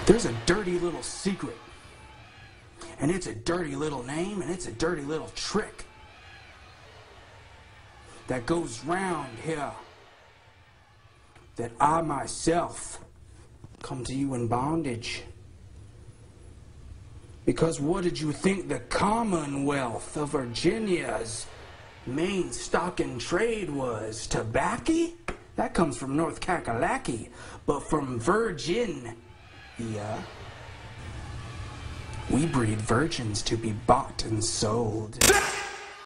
There's a dirty little secret. And it's a dirty little name, and it's a dirty little trick that goes round here. That I myself come to you in bondage. Because what did you think the Commonwealth of Virginia's main stock in trade was? Tobacco? That comes from North Kakalaki. But from Virgin, yeah, we breed virgins to be bought and sold.